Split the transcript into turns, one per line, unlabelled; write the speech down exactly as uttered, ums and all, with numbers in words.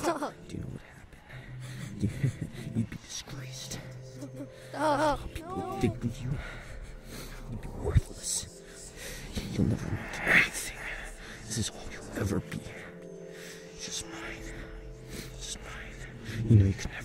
Do you know what happened? You'd be disgraced. People would think with you. You'd be worthless. You'll never amount to anything. This is all you'll ever be. Just mine. Just mine. You know you can never